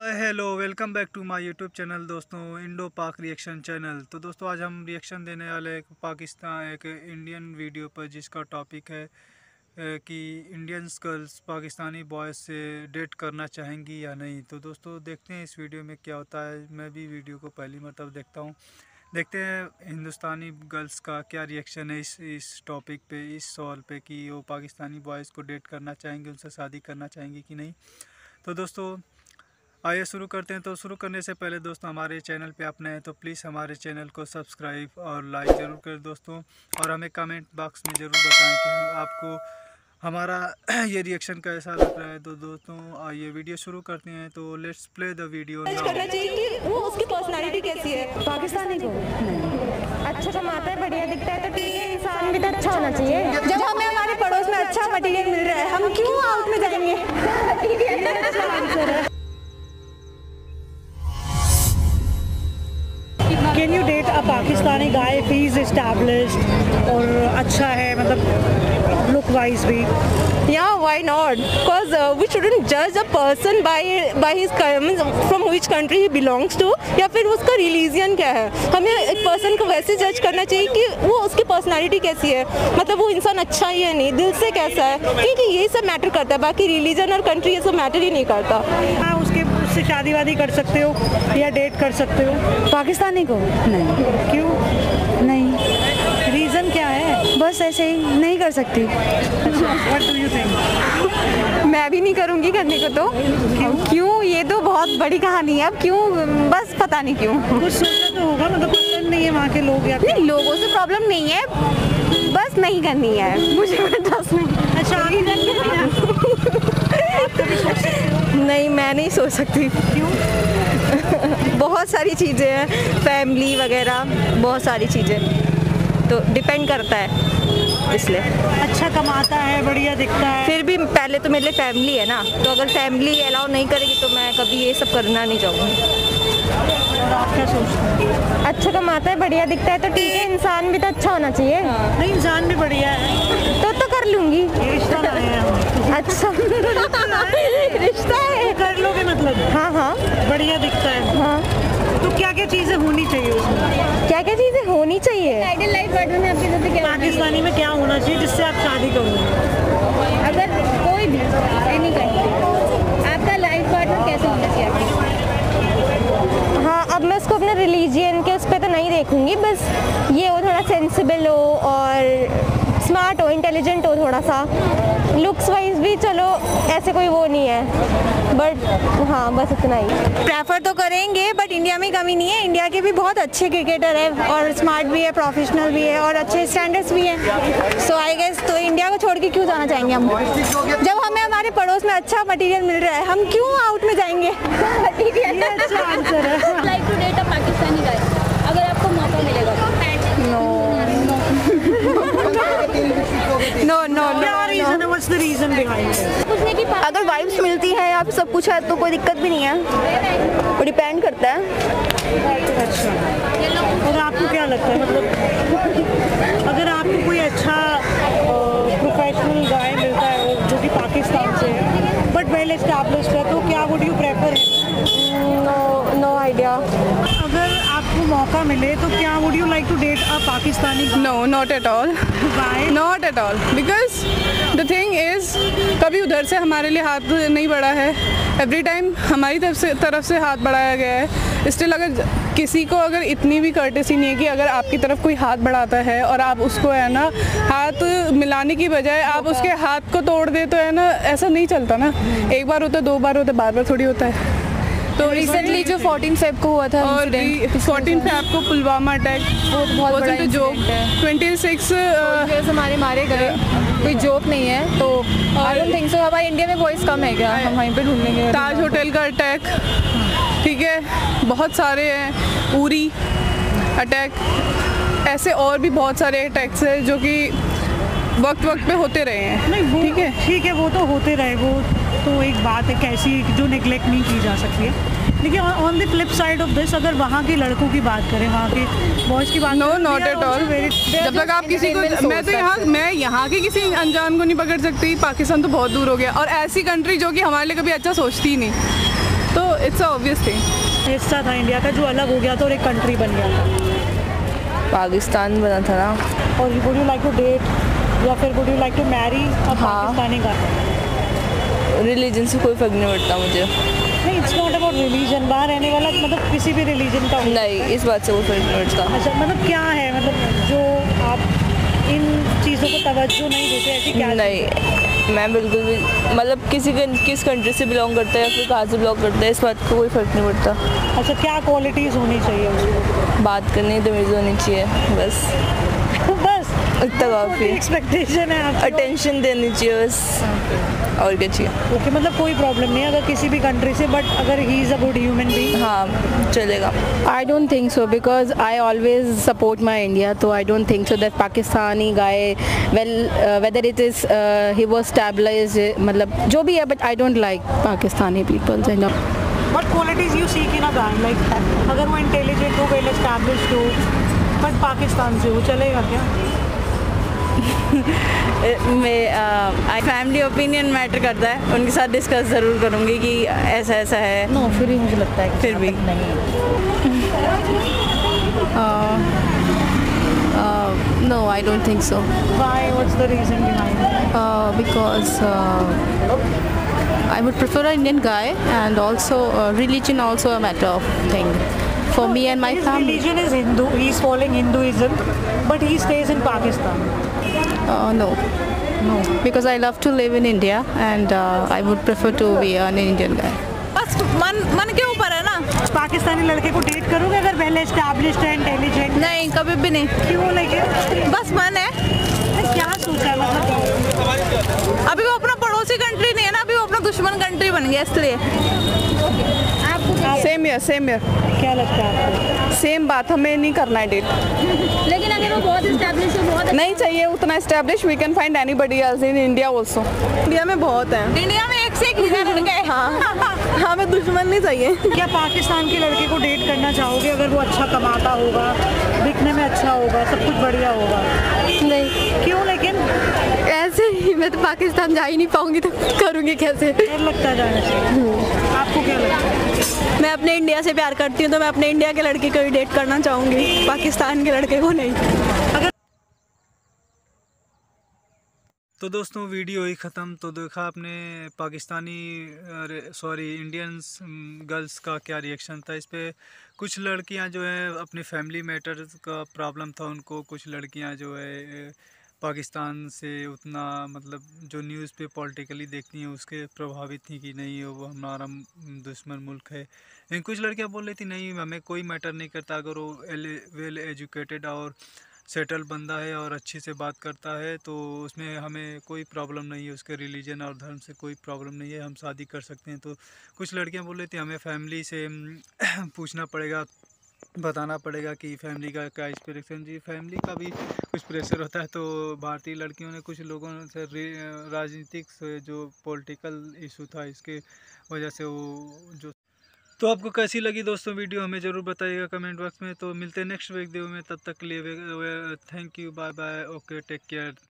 Hello welcome back to my YouTube channel दोस्तों, Indo Pak reaction channel. तो दोस्तों आज हम रिएक्शन देने वाले एक इंडियन वीडियो पर जिसका टॉपिक है कि इंडियंस गर्ल्स पाकिस्तानी बॉयज़ से डेट करना चाहेंगी या नहीं। तो दोस्तों देखते हैं इस वीडियो में क्या होता है। मैं भी वीडियो को पहली मरतबा देखता हूँ। देखते हैं हिंदुस्तानी गर्ल्स का क्या रिएक्शन है इस टॉपिक पे, इस सवाल पे कि वो पाकिस्तानी बॉयज़ को डेट करना चाहेंगे, उनसे शादी करना चाहेंगी कि नहीं। तो दोस्तों आइए शुरू करते हैं। तो शुरू करने से पहले दोस्तों हमारे चैनल पे आप नए हैं तो प्लीज़ हमारे चैनल को सब्सक्राइब और लाइक ज़रूर करें दोस्तों, और हमें कमेंट बॉक्स में ज़रूर बताएं कि आपको हमारा ये रिएक्शन कैसा लग रहा है। तो दोस्तों आइए वीडियो शुरू करते हैं। तो let's play the video now. करना चाहिए कि वो उसकी पर्सनालिटी कैसी है। पाकिस्तानी को अच्छा कमाता है, बढ़िया दिखता है तो ठीक है, इंसान भी तो अच्छा होना चाहिए। जब हमें हमारे पड़ोस में अच्छा मटेरियल मिल रहा है हम क्यों आउट में जाएंगे। Can you date a Pakistani guy if he is established और अच्छा है, मतलब look wise भी? Yeah, why not? Because we shouldn't judge a person by his from which country he belongs to, या फिर उसका रिलीजन क्या है। हमें एक पर्सन को वैसे जज करना चाहिए कि वो उसकी पर्सनालिटी कैसी है, मतलब वो इंसान अच्छा ही है नहीं, दिल से कैसा है, क्योंकि यही सब मैटर करता है। बाकी रिलीजन और कंट्री ये सब मैटर ही नहीं करता। हाँ, उससे शादी वादी कर सकते हो या डेट कर सकते हो। पाकिस्तानी को नहीं। क्यों नहीं, रीज़न क्या है? बस ऐसे ही नहीं कर सकती। What do you think? मैं भी नहीं करूँगी करने को। तो क्यों ये तो बहुत बड़ी कहानी है। अब क्यों, बस पता नहीं क्यों। कुछ सोचना तो होगा, मतलब पसंद नहीं है वहाँ के लोग या नहीं, लोगों से प्रॉब्लम नहीं है, बस नहीं करनी है मुझे। अच्छा नहीं, मैं नहीं सोच सकती। क्यों? बहुत सारी चीज़ें हैं, फैमिली वगैरह, बहुत सारी चीज़ें, तो डिपेंड करता है इसलिए। अच्छा कमाता है, बढ़िया दिखता है, फिर भी पहले तो मेरे लिए फैमिली है ना, तो अगर फैमिली अलाउ नहीं करेगी तो मैं कभी ये सब करना नहीं चाहूँगी। और आप क्या सोचते हैं? अच्छा कमाता है, बढ़िया दिखता है तो ठीक है, इंसान भी तो अच्छा होना चाहिए। नहीं, इंसान भी बढ़िया है तो कर लूँगी। ये रिश्ता लाए हैं हम। अच्छा रिश्ता है, कर लोगे मतलब? हाँ हाँ बढ़िया दिखता है। हाँ। तो क्या क्या चीज़ें होनी चाहिए उसमें? क्या क्या चीज़ें होनी चाहिए? आइडियल लाइफ पार्टनर में आपके साथ क्या पाकिस्तानी में क्या होना चाहिए जिससे आप शादी करोगे? अगर कोई भी एनी कंट्री, आपका लाइफ पार्टनर कैसे होना चाहिए आपके? हाँ, अब मैं उसको अपने रिलीजियन के उस पर तो नहीं देखूंगी, बस ये हो थोड़ा सेंसिबल हो और स्मार्ट हो, इंटेलिजेंट हो थोड़ा सा। लुक्स वाइज भी चलो ऐसे कोई वो नहीं है, बट हाँ बस इतना ही। प्रेफर तो करेंगे, बट इंडिया में कमी नहीं है। इंडिया के भी बहुत अच्छे क्रिकेटर है और स्मार्ट भी है, प्रोफेशनल भी है और अच्छे स्टैंडर्ड्स भी हैं। सो आई गेस तो इंडिया को छोड़ के क्यों जाना चाहेंगे हम। जब हमें हमारे पड़ोस में अच्छा मटेरियल मिल रहा है हम क्यों आउट में जाएंगे। ये अच्छा आंसर है। Like to date a Pakistani guy, अगर आपको मौका मिलेगा तो? नो नो क्या रीजन है? What's the reason behind it? पूछने की अगर वाइब्स मिलती है या फिर सब कुछ है तो कोई दिक्कत भी नहीं है, वो डिपेंड करता है। अच्छा, और आपको क्या लगता है, मतलब अगर आपको कोई अच्छा प्रोफेशनल गाय मिलता है जो कि पाकिस्तान से है बट वेल एस्टैब्लिश्ड है, तो क्या would you prefer? No idea. अगर आपको मौका मिले तो क्या would you like to date a Pakistani? No, not at all. Why? Not at all. Because the thing is, कभी उधर से हमारे लिए हाथ नहीं बढ़ा है। Every time हमारी तरफ से हाथ बढ़ाया गया है। Still अगर किसी को अगर इतनी भी कर्टेसी नहीं है कि अगर आपकी तरफ कोई हाथ बढ़ाता है और आप उसको है ना हाथ मिलाने की बजाय आप उसके हाथ को तोड़ दे, तो है ना ऐसा नहीं चलता ना। एक बार होता है, दो बार होता है, बार बार थोड़ी होता है। तो रिसेंटली जो 14 फेब को हुआ था, और 14 फेब को पुलवामा अटैक, वो बहुत बड़ा जोक। 26 हमारे मारे गए, कोई जोक नहीं है। तो आई डोंट थिंक सो। हमारे इंडिया में वॉइस कम है क्या हम वहीं पे ढूंढने के? ताज होटल का अटैक, ठीक है, बहुत सारे हैं, उरी अटैक, ऐसे और भी बहुत सारे अटैक्स हैं जो कि वक्त पे होते रहे हैं। नहीं वो ठीक है, वो तो होते रहे, वो तो एक बात है कैसी जो निगलेक्ट नहीं की जा सकती है। लेकिन on the flip side of this, अगर वहाँ के लड़कों की बात करें, वहाँ के बॉयज़ की बात नो नॉट एट ऑल। जब तक आप किसी को, मैं यहाँ के किसी अनजान को नहीं पकड़ सकती। पाकिस्तान तो बहुत दूर हो गया, और ऐसी कंट्री जो कि हमारे लिए कभी अच्छा सोचती ही नहीं। तो इट्स ऑब्वियस थिंग। हिस्सा था इंडिया का जो अलग हो गया था और एक कंट्री बन गया था। पाकिस्तान बना था ना। और would you like to date या फिर would you like to marry a Pakistani guy? Religion से कोई फर्क नहीं पड़ता मुझे। नहीं, इट्स नॉट अबाउट रिलीजन। बाहर रहने वाला मतलब किसी भी रिलीजन का नहीं, इस बात से कोई फर्क नहीं पड़ता। अच्छा, मतलब क्या है, मतलब जो आप इन चीज़ों को तवज्जो नहीं देते, ऐसी क्या? नहीं, मैं बिल्कुल भी मतलब किस कंट्री से बिलोंग करता है या फिर कहाँ से बिलोंग करता है, इस बात का कोई फ़र्क नहीं पड़ता। अच्छा, क्या क्वालिटीज़ होनी चाहिए उसको? बात करनी तमीज़ होनी चाहिए, बस बस इतना काफ़ी। एक्सपेक्टेशन है आपकी? अटेंशन देनी चाहिए बस, और क्या चाहिए। ओके, मतलब कोई प्रॉब्लम नहीं है अगर किसी भी कंट्री से, बट अगर he is a good human being. हाँ, चलेगा। I don't think so because I always support my India, so I don't think so that Pakistani guy, well, whether it is he was stabilized, मतलब जो भी है, but I don't like Pakistani people. You know. What qualities you seek in a guy? Like अगर वो intelligent हो, well established हो, but Pakistan से हो, चलेगा क्या? फैमिली ओपिनियन मैटर करता है, उनके साथ डिस्कस ज़रूर करूँगी कि ऐसा ऐसा है। नो, फिर भी मुझे लगता है कि फिर भी नहीं। No, I don't think so. Why? What's the reason behind it? Because I would prefer an Indian guy, and also religion also a matter of thing for me and my His family. religion is Hindu. He's following Hinduism, but he stays in Pakistan. No, because I love to live in India, and I would prefer to be an Indian guy. बस मन के ऊपर है ना। पाकिस्तानी लड़के को date करोगे अगर वेल एस्टैब्लिश्ड है, इंटेलिजेंट? नहीं, कभी भी नहीं। क्यों? लेकिन बस मन है। क्या सोचा है, मतलब अभी वो अपना पड़ोसी कंट्री नहीं है ना, अभी वो अपना दुश्मन कंट्री बन गया, इसलिए। सेम ईयर क्या लगता है आपको? सेम बात, हमें नहीं करना है डेट। लेकिन अगर वो बहुत इस्टेब्लिश हो, बहुत नहीं चाहिए उतना establish. We can find anybody else in India also. India में बहुत है, इंडिया में एक से एक लड़के। हाँ, हमें दुश्मन नहीं चाहिए। क्या पाकिस्तान के लड़के को डेट करना चाहोगे अगर वो अच्छा कमाता होगा, दिखने में अच्छा होगा, सब कुछ बढ़िया होगा? नहीं, क्यों? लेकिन ऐसे ही मैं तो पाकिस्तान जा ही नहीं पाऊंगी, तो करूँगी कैसे? डर लगता है जाने से। आपको क्या लगता है? मैं अपने इंडिया से प्यार करती हूँ, तो मैं अपने इंडिया के लड़के को ही डेट करना चाहूँगी, पाकिस्तान के लड़के को नहीं। तो दोस्तों वीडियो ही ख़त्म। तो देखा आपने पाकिस्तानी इंडियंस गर्ल्स का क्या रिएक्शन था इस पे। कुछ लड़कियां जो है अपनी फैमिली मैटर का प्रॉब्लम था उनको, कुछ लड़कियां जो है पाकिस्तान से उतना मतलब जो न्यूज़ पे पॉलिटिकली देखती हैं उसके प्रभावित थी कि नहीं वो हमारा दुश्मन मुल्क है। लेकिन कुछ लड़कियां बोल रही थी नहीं हमें कोई मैटर नहीं करता, अगर वो वेल एजुकेटेड और सेटल बंदा है और अच्छी से बात करता है तो उसमें हमें कोई प्रॉब्लम नहीं है, उसके रिलीजन और धर्म से कोई प्रॉब्लम नहीं है, हम शादी कर सकते हैं। तो कुछ लड़कियां बोल रही थी हमें फैमिली से पूछना पड़ेगा, बताना पड़ेगा कि फैमिली का क्या इंस्पिरेशन। जी फैमिली का भी कुछ प्रेशर होता है। तो भारतीय लड़कियों ने कुछ लोगों से राजनीतिक से जो पॉलिटिकल इशू था इसके वजह से वो जो। तो आपको कैसी लगी दोस्तों वीडियो हमें ज़रूर बताइएगा कमेंट बॉक्स में। तो मिलते हैं नेक्स्ट वीडियो में, तब तक के लिए thank you, bye bye, okay, take care.